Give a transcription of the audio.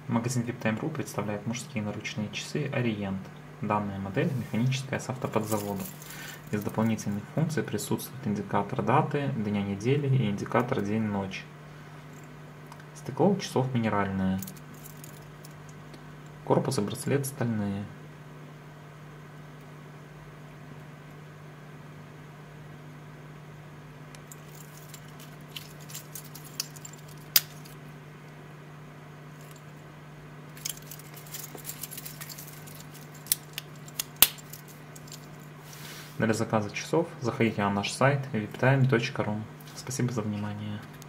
Магазин VIPTime.ru представляет мужские наручные часы Orient. Данная модель механическая с автоподзаводом. Из дополнительных функций присутствует индикатор даты, дня недели и индикатор день-ночь. Стекло у часов минеральное. Корпус и браслет стальные. Для заказа часов заходите на наш сайт viptime.ru. Спасибо за внимание.